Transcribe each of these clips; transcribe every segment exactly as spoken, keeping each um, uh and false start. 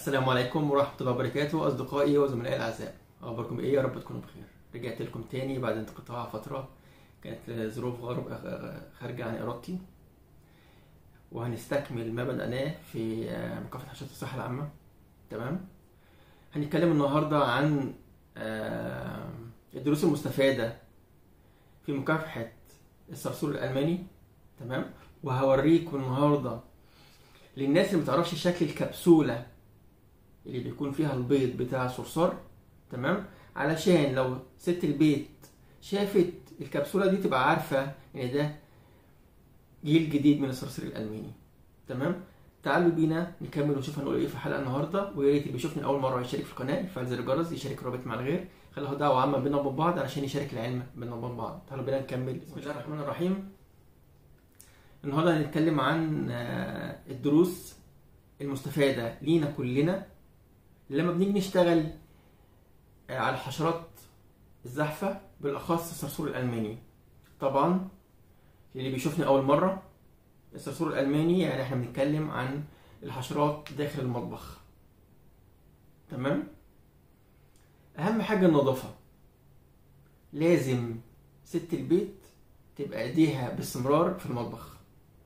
السلام عليكم ورحمة الله وبركاته أصدقائي وزملائي الأعزاء، أخباركم إيه؟ يا رب تكونوا بخير. رجعت لكم تاني بعد انقطاع فترة كانت ظروف غرب خارجة عن إرادتي، وهنستكمل ما بدأناه في مكافحة حشرات الصحة العامة. تمام؟ هنتكلم النهاردة عن الدروس المستفادة في مكافحة الصرصور الألماني. تمام؟ وهوريكم النهاردة للناس اللي متعرفش شكل الكبسولة اللي بيكون فيها البيض بتاع الصرصار، تمام، علشان لو ست البيت شافت الكبسولة دي تبقى عارفة ان ده جيل جديد من الصراصير الألماني. تمام، تعالوا بينا نكمل ونشوف هنقول ايه في الحلقة النهاردة. ويا ريت اللي بيشوفني أول مرة يشارك في القناة، يفعل زر الجرس، يشارك رابط مع الغير، خليها دعوة عامة بينا وبين بعض علشان يشارك العلم بينا وبين بعض. تعالوا بينا نكمل. بسم الله الرحمن الرحيم. النهاردة هنتكلم عن الدروس المستفادة لينا كلنا لما بنيجي نشتغل على الحشرات الزاحفة، بالأخص الصرصور الألماني. طبعا اللي بيشوفني أول مرة، الصرصور الألماني يعني احنا بنتكلم عن الحشرات داخل المطبخ. تمام؟ أهم حاجة النظافة. لازم ست البيت تبقى ايديها باستمرار في المطبخ.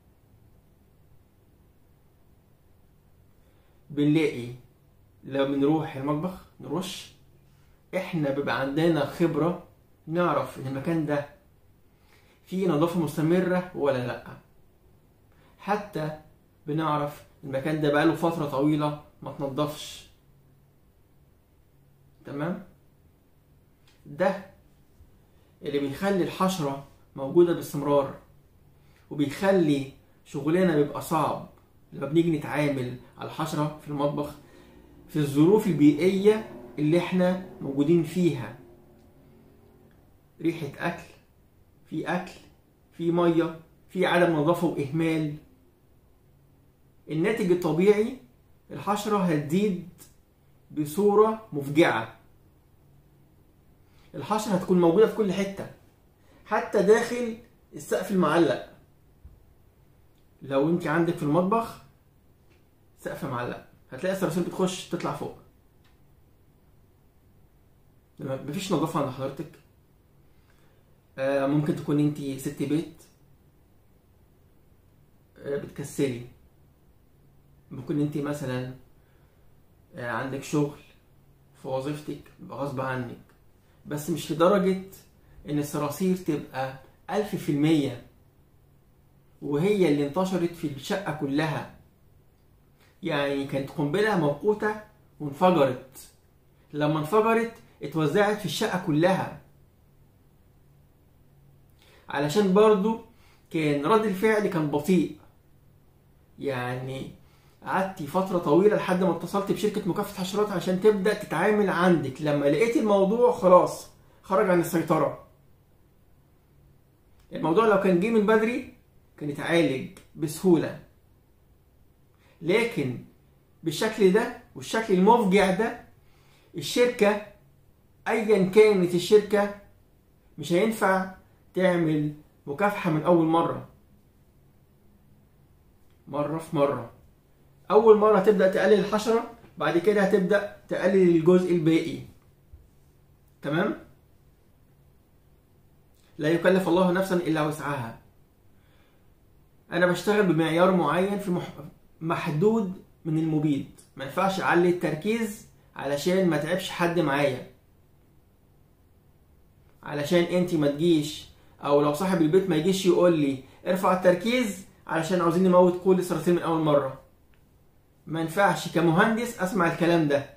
بنلاقي لو بنروح المطبخ نرش، احنا بيبقى عندنا خبرة نعرف ان المكان ده فيه نظافة مستمرة ولا لا. حتى بنعرف المكان ده بقاله فترة طويلة ما تنضفش. تمام، ده اللي بيخلي الحشرة موجودة باستمرار، وبيخلي شغلنا بيبقى صعب لما بنيجي نتعامل على الحشرة في المطبخ في الظروف البيئية اللي احنا موجودين فيها. ريحة أكل، في أكل، في مية، في عدم نظافة وإهمال. الناتج الطبيعي الحشرة هتزيد بصورة مفجعة. الحشرة هتكون موجودة في كل حتة، حتى داخل السقف المعلق. لو انت عندك في المطبخ سقف معلق هتلاقي الصراصير بتخش تطلع فوق. مفيش نظافة عند حضرتك. آه ممكن تكون انت ست بيت آه بتكسلي. ممكن انت مثلا آه عندك شغل في وظيفتك غصب عنك، بس مش لدرجة ان الصراصير تبقى ألف في المية وهي اللي انتشرت في الشقة كلها. يعني كانت قنبلة موقوتة وانفجرت، لما انفجرت اتوزعت في الشقة كلها. علشان برضو كان رد الفعل كان بطيء. يعني قعدتي فترة طويلة لحد ما اتصلت بشركة مكافحة حشرات عشان تبدأ تتعامل عندك. لما لقيت الموضوع خلاص خرج عن السيطرة، الموضوع لو كان جه من بدري كان يتعالج بسهولة. لكن بالشكل ده والشكل المفجع ده، الشركة ايا كانت الشركة مش هينفع تعمل مكافحة من اول مرة. مرة في مرة. اول مرة هتبدأ تقلل الحشرة، بعد كده هتبدأ تقلل الجزء الباقي. تمام؟ لا يكلف الله نفسا الا وسعها. انا بشتغل بمعيار معين في محدود من المبيد. ما ينفعش اعلي التركيز علشان ما تعبش حد معايا، علشان انت ما تجيش او لو صاحب البيت ما يجيش يقول لي ارفع التركيز علشان عاوزين نموت كل الصراصير من اول مره. ما ينفعش كمهندس اسمع الكلام ده،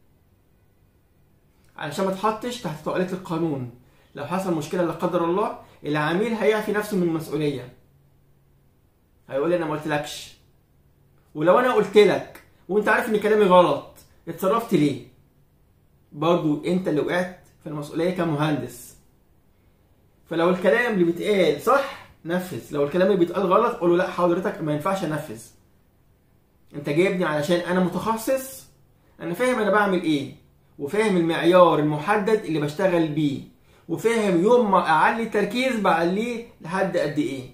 علشان ما تحطش تحت طائله القانون. لو حصل مشكله لا قدر الله، العميل هيعفي نفسه من المسؤوليه، هيقول لي انا ما قلتلكش. ولو انا قلت لك وانت عارف ان كلامي غلط، اتصرفت ليه؟ برضو انت اللي وقعت في المسؤوليه كمهندس. فلو الكلام اللي بيتقال صح نفذ، لو الكلام اللي بيتقال غلط قوله لا حضرتك ما ينفعش انفذ. انت جايبني علشان انا متخصص، انا فاهم انا بعمل ايه، وفاهم المعيار المحدد اللي بشتغل بيه، وفاهم يوم ما اعلي التركيز بعليه لحد قد ايه.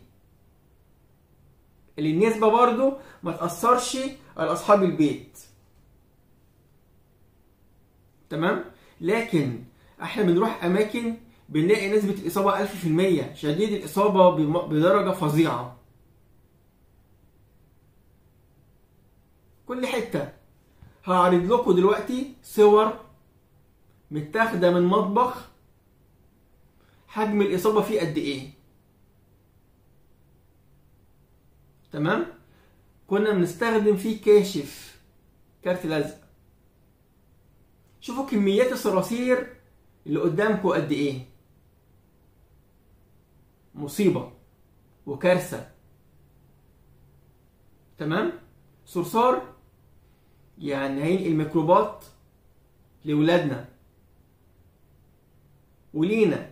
اللي النسبه برضو ما تاثرش على اصحاب البيت. تمام. لكن احنا بنروح اماكن بنلاقي نسبة الاصابة ألف في المية، شديد الاصابة بدرجة فظيعة كل حتة. هعرض لكم دلوقتي صور متاخدة من مطبخ حجم الاصابة فيه قد ايه. تمام. كنا بنستخدم فيه كاشف كارت لزق. شوفوا كميات الصراصير اللي قدامكم قد ايه. مصيبة وكارثة. تمام. صرصار يعني هينقل الميكروبات لولادنا ولينا.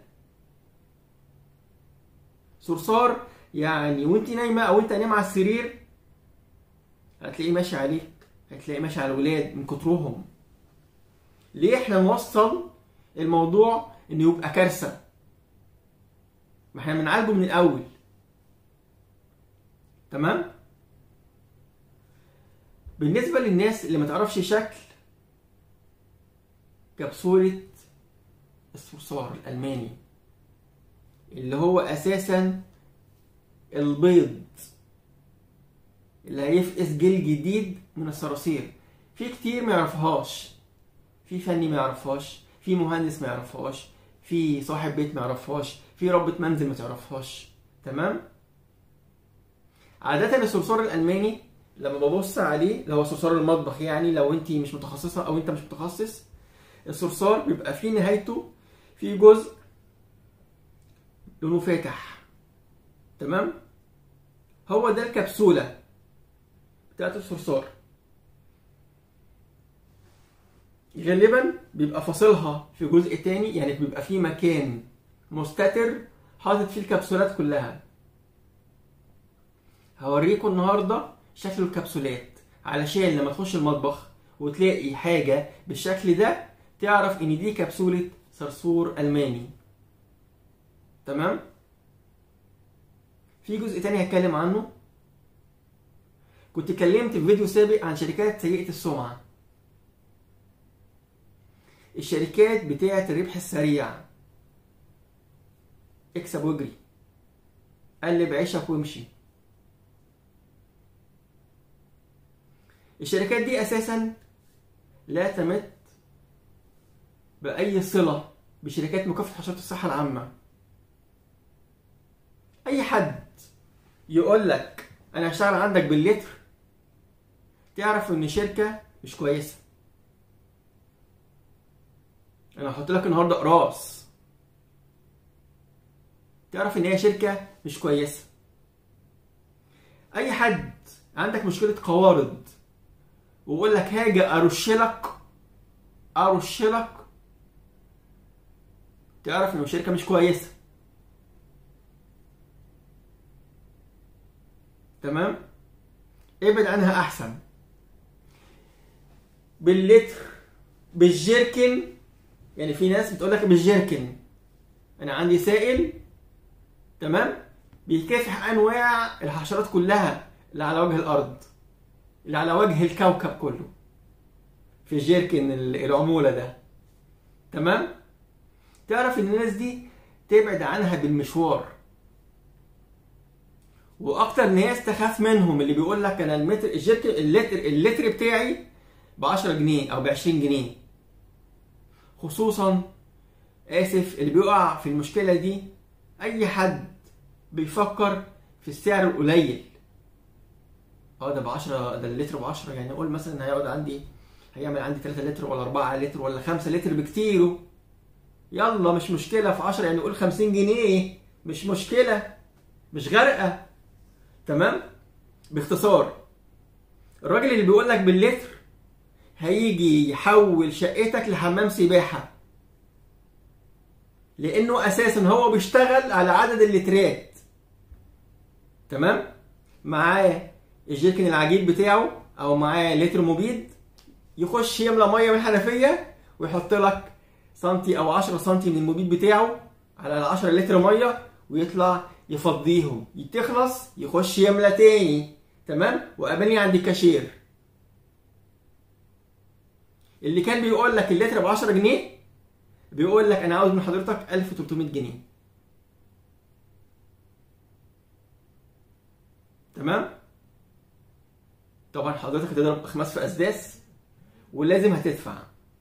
صرصار يعني وانت نايمة او انت نايم على السرير هتلاقيه ماشي عليك، هتلاقيه ماشي على الولاد من كترهم. ليه احنا نوصل الموضوع انه يبقى كارثة؟ ما احنا بنعالجه من الاول. تمام. بالنسبة للناس اللي ما تعرفش شكل كبسولة الصرصار الألماني اللي هو أساسا البيض اللي هيفقس جيل جديد من الصراصير، في كتير ما يعرفهاش، في فني ما يعرفهاش، في مهندس ما يعرفهاش، في صاحب بيت ما يعرفهاش، في ربة منزل ما تعرفهاش. تمام. عادة الصرصار الألماني لما ببص عليه اللي هو صرصار المطبخ، يعني لو انت مش متخصصة او انت مش متخصص، الصرصار بيبقى فيه نهايته في جزء لونه فاتح. تمام. هو ده الكبسولة بتاعت الصرصار. غالبا بيبقى فاصلها في جزء تاني، يعني بيبقى فيه مكان مستتر حاطط فيه الكبسولات كلها. هوريكم النهارده شكل الكبسولات علشان لما تخش المطبخ وتلاقي حاجة بالشكل ده تعرف ان دي كبسولة صرصور ألماني. تمام. في جزء تاني هتكلم عنه. كنت اتكلمت في فيديو سابق عن شركات سيئة السمعة، الشركات بتاعة الربح السريع، اكسب واجري، قلب عيشك وامشي. الشركات دي اساسا لا تمت باي صله بشركات مكافحه حشرات الصحه العامه. اي حد يقول لك انا هشتغل عندك باللتر تعرف ان شركه مش كويسه. انا هحط لك النهارده اقراص تعرف ان هي شركه مش كويسه. اي حد عندك مشكله قوارض ويقول لك هاجي ارشلك ارشلك تعرف ان الشركه مش كويسه. تمام. ابعد عنها احسن. باللتر بالجيركن، يعني في ناس بتقول لك بالجيركن. انا عندي سائل تمام بيكافح انواع الحشرات كلها اللي على وجه الارض، اللي على وجه الكوكب كله، في الجيركن العمولة ده. تمام. تعرف ان الناس دي تبعد عنها بالمشوار. واكتر ناس تخاف منهم اللي بيقول لك انا المتر الجيركن اللتر اللتر بتاعي ب عشرة جنيه او ب عشرين جنيه. خصوصا اسف اللي بيقع في المشكلة دي اي حد بيفكر في السعر القليل. اه ده ب عشرة، ده اللتر ب عشرة، يعني اقول مثلا هيقعد عندي هيعمل عندي تلاتة لتر ولا أربعة لتر ولا خمسة لتر بكتيره. يلا مش مشكلة، في عشرة يعني نقول خمسين جنيه، مش مشكلة، مش غرقة. تمام. باختصار الراجل اللي بيقول لك باللتر هيجي يحول شقتك لحمام سباحة، لانه اساسا هو بيشتغل على عدد اللترات. تمام. معاه الجيركن العجيب بتاعه او معاه لتر مبيد، يخش يملى ميه من الحنفيه ويحط لك سنتي او عشرة سنتي من المبيد بتاعه على ال عشرة لتر ميه ويطلع يفضيهم، تخلص يخش يملى تاني. تمام. وقابلني عند الكاشير. اللي كان بيقول لك اللتر ب عشرة جنيه بيقول لك انا عاوز من حضرتك ألف وتلتمية جنيه. تمام؟ طبعا حضرتك هتضرب اخماس في اسداس ولازم هتدفع.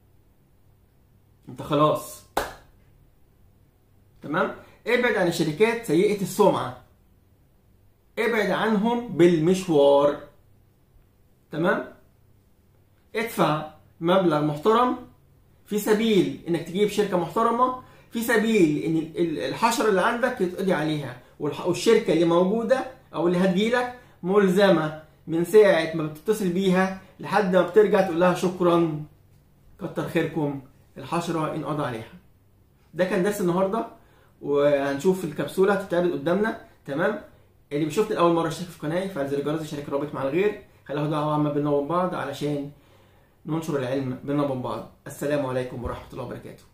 انت خلاص. تمام؟ ابعد عن الشركات سيئة السمعة. ابعد عنهم بالمشوار. تمام؟ ادفع مبلغ محترم في سبيل انك تجيب شركة محترمة، في سبيل ان الحشرة اللي عندك يتقضي عليها، والشركة اللي موجودة او اللي هتجيلك ملزمة من ساعة ما بتتصل بيها لحد ما بترجع تقول لها شكرا كتر خيركم الحشرة انقضى عليها. ده كان درس النهارده، وهنشوف الكبسولة هتتعرض قدامنا. تمام؟ اللي بيشوفني لأول مرة اشترك في قناتي فعل زر الجرس يشارك الرابط مع الغير، خليها دعوة عامة بينا وبين بعض علشان ننشر العلم بينا وبين بعض. السلام عليكم ورحمة الله وبركاته.